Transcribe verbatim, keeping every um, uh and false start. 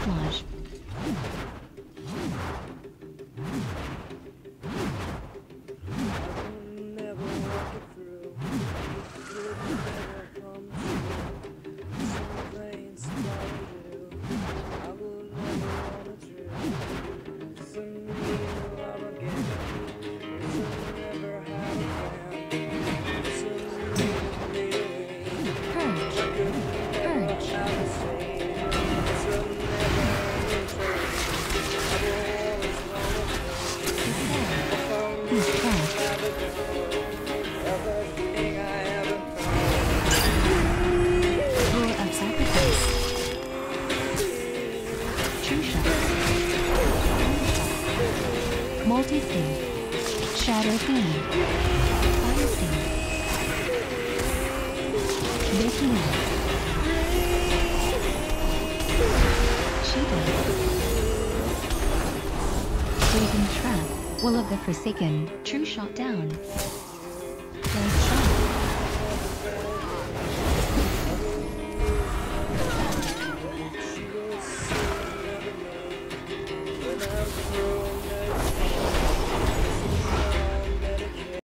Camouflage. Multi-theme. Shadow theme. Fire theme. Baking out. Cheetah. Breathing trap. Will of the Forsaken. True shot down. Dead